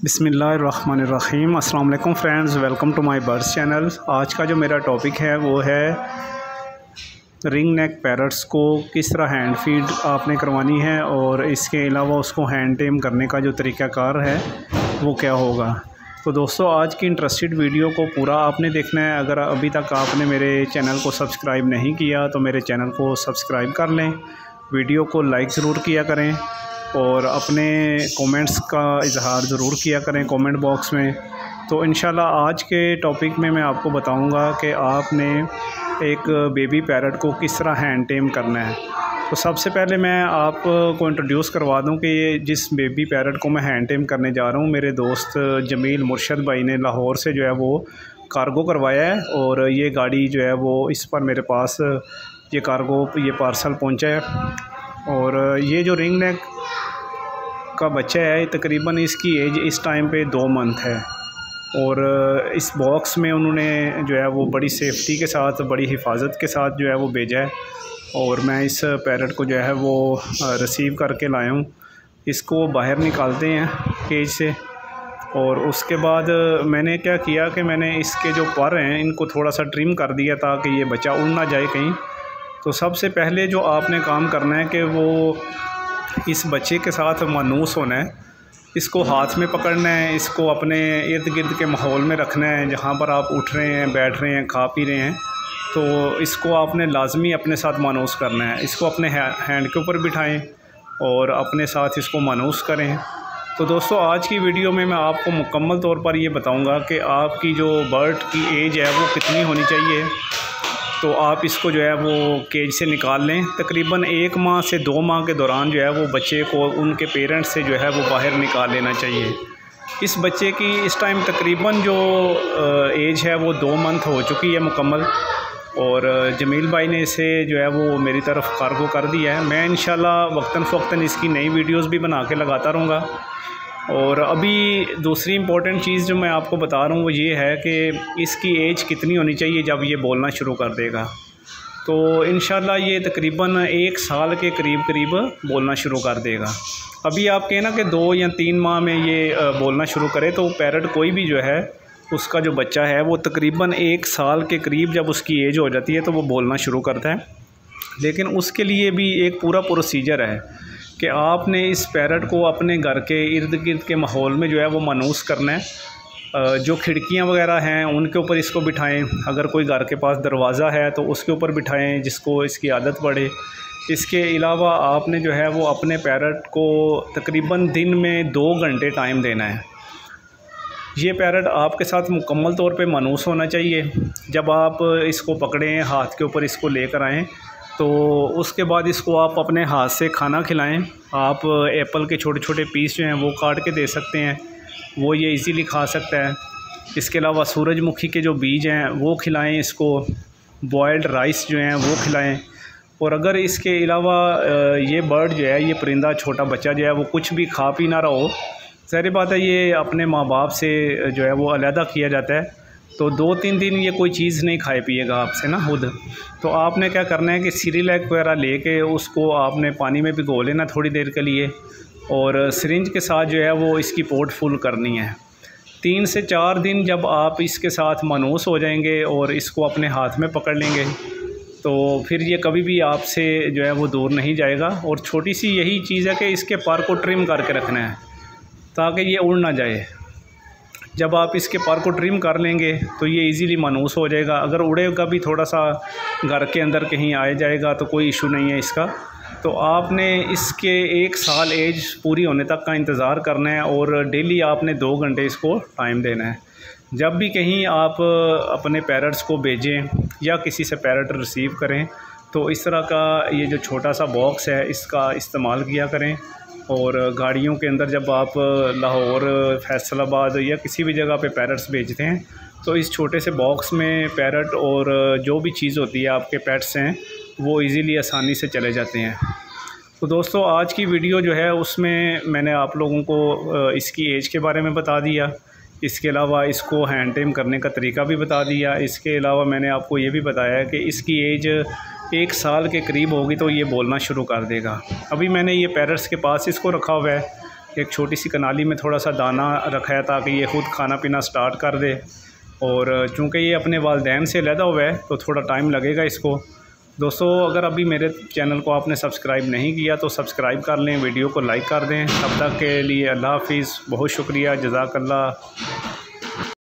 बिस्मिल्लाहिर्रहमानिर्रहीम। अस्सलाम वालेकुम friends, welcome to my birds channel. आज का जो मेरा टॉपिक है वो है रिंग नेक पैरट्स को किस तरह हैंड फीड आपने करवानी है और इसके अलावा उसको हैंड टेम करने का जो तरीक़ाकार है वो क्या होगा। तो दोस्तों, आज की इंटरेस्टेड वीडियो को पूरा आपने देखना है। अगर अभी तक आपने मेरे चैनल को सब्सक्राइब नहीं किया तो मेरे चैनल को सब्सक्राइब कर लें, वीडियो को लाइक ज़रूर किया करें और अपने कमेंट्स का इजहार ज़रूर किया करें कमेंट बॉक्स में। तो इंशाल्लाह आज के टॉपिक में मैं आपको बताऊंगा कि आपने एक बेबी पैरट को किस तरह हैंड टेम करना है। तो सबसे पहले मैं आपको इंट्रोड्यूस करवा दूं कि ये जिस बेबी पैरट को मैं हैंड टेम करने जा रहा हूं, मेरे दोस्त जमील मुर्शद भाई ने लाहौर से जो है वो कार्गो करवाया है और ये गाड़ी जो है वो इस पर मेरे पास ये कार्गो ये पार्सल पहुँचा है। और ये जो रिंग नेक का बच्चा है, तकरीबन इसकी एज इस टाइम पे 2 मंथ है और इस बॉक्स में उन्होंने जो है वो बड़ी सेफ्टी के साथ, बड़ी हिफाजत के साथ जो है वो भेजा है और मैं इस पैरट को जो है वो रिसीव करके लाया हूँ। इसको बाहर निकालते हैं केज से और उसके बाद मैंने क्या किया कि मैंने इसके जो पर हैं इनको थोड़ा सा ट्रिम कर दिया ताकि ये बच्चा उड़ ना जाए कहीं। तो सबसे पहले जो आपने काम करना है कि वो इस बच्चे के साथ मानूस होना है, इसको हाथ में पकड़ना है, इसको अपने इर्द गिर्द के माहौल में रखना है। जहाँ पर आप उठ रहे हैं, बैठ रहे हैं, खा पी रहे हैं, तो इसको आपने लाजमी अपने साथ मानूस करना है। इसको अपने हैंड के ऊपर बिठाएं और अपने साथ इसको मानूस करें। तो दोस्तों, आज की वीडियो में मैं आपको मुकम्मल तौर पर ये बताऊंगा कि आपकी जो बर्ड की एज है वो कितनी होनी चाहिए। तो आप इसको जो है वो केज से निकाल लें। तकरीबन 1 माह से 2 माह के दौरान जो है वो बच्चे को उनके पेरेंट्स से जो है वो बाहर निकाल लेना चाहिए। इस बच्चे की इस टाइम तकरीबन जो एज है वो 2 मंथ हो चुकी है मुकम्मल और जमील भाई ने इसे जो है वो मेरी तरफ कार्गो कर दिया है। मैं इंशाल्लाह वक्तन फ़वक्तन इसकी नई वीडियोस भी बना के लगाता रहूँगा। और अभी दूसरी इम्पॉर्टेंट चीज़ जो मैं आपको बता रहा हूँ वो ये है कि इसकी एज कितनी होनी चाहिए जब ये बोलना शुरू कर देगा। तो इंशाल्लाह ये तकरीबन 1 साल के करीब बोलना शुरू कर देगा। अभी आप कहना कि 2 या 3 माह में ये बोलना शुरू करे, तो पैरट कोई भी जो है उसका जो बच्चा है वो तकरीबन 1 साल के करीब जब उसकी एज हो जाती है तो वो बोलना शुरू करता है। लेकिन उसके लिए भी एक पूरा प्रोसीजर है कि आपने इस पैरट को अपने घर के इर्द गिर्द के माहौल में जो है वो मानूस करना है। जो खिड़कियां वगैरह हैं उनके ऊपर इसको बिठाएं। अगर कोई घर के पास दरवाज़ा है तो उसके ऊपर बिठाएं जिसको इसकी आदत पड़े। इसके अलावा आपने जो है वो अपने पैरट को तकरीबन दिन में 2 घंटे टाइम देना है। ये पैरट आपके साथ मुकम्मल तौर पे मानूस होना चाहिए। जब आप इसको पकड़ें, हाथ के ऊपर इसको लेकर आएँ, तो उसके बाद इसको आप अपने हाथ से खाना खिलाएं। आप एप्पल के छोटे छोटे पीस जो हैं वो काट के दे सकते हैं, वो ये इजीली खा सकता है। इसके अलावा सूरजमुखी के जो बीज हैं वो खिलाएं इसको, बॉयल्ड राइस जो हैं वो खिलाएं। और अगर इसके अलावा ये बर्ड जो है, ये परिंदा, छोटा बच्चा जो है वो कुछ भी खा पी ना रहा हो, ज़ाहिर बात है ये अपने माँ बाप से जो है वो अलहदा किया जाता है, तो 2-3 दिन ये कोई चीज़ नहीं खाए पिएगा आपसे ना खुद। तो आपने क्या करना है कि सिरिलैक वगैरह लेके उसको आपने पानी में भिगो लेना थोड़ी देर के लिए और सिरिंज के साथ जो है वो इसकी पोट फुल करनी है। 3 से 4 दिन जब आप इसके साथ मानूस हो जाएंगे और इसको अपने हाथ में पकड़ लेंगे तो फिर ये कभी भी आपसे जो है वो दूर नहीं जाएगा। और छोटी सी यही चीज़ है कि इसके पर को ट्रिम करके रखना है ताकि ये उड़ ना जाए। जब आप इसके पर को ट्रिम कर लेंगे तो ये इजीली मानूस हो जाएगा। अगर उड़ेगा भी थोड़ा सा घर के अंदर कहीं आ जाएगा तो कोई इशू नहीं है इसका। तो आपने इसके 1 साल एज पूरी होने तक का इंतज़ार करना है और डेली आपने 2 घंटे इसको टाइम देना है। जब भी कहीं आप अपने पैरट्स को भेजें या किसी से पैरट रिसीव करें तो इस तरह का ये जो छोटा सा बॉक्स है इसका इस्तेमाल किया करें। और गाड़ियों के अंदर जब आप लाहौर, फैसलाबाद या किसी भी जगह पे पैरट्स भेजते हैं तो इस छोटे से बॉक्स में पैरट और जो भी चीज़ होती है आपके पेट्स हैं वो इजीली आसानी से चले जाते हैं। तो दोस्तों, आज की वीडियो जो है उसमें मैंने आप लोगों को इसकी एज के बारे में बता दिया। इसके अलावा इसको हैंड टेम करने का तरीका भी बता दिया। इसके अलावा मैंने आपको ये भी बताया कि इसकी एज 1 साल के करीब होगी तो ये बोलना शुरू कर देगा। अभी मैंने ये पैरट्स के पास इसको रखा हुआ है एक छोटी सी कनाली में थोड़ा सा दाना रखा है ताकि ये ख़ुद खाना पीना स्टार्ट कर दे। और चूँकि ये अपने वालिदैन से अलहदा हुआ है तो थोड़ा टाइम लगेगा इसको। दोस्तों, अगर अभी मेरे चैनल को आपने सब्सक्राइब नहीं किया तो सब्सक्राइब कर लें, वीडियो को लाइक कर दें। तब तक के लिए अल्लाह हाफ़िज़। बहुत शुक्रिया, जज़ाकल्लाह।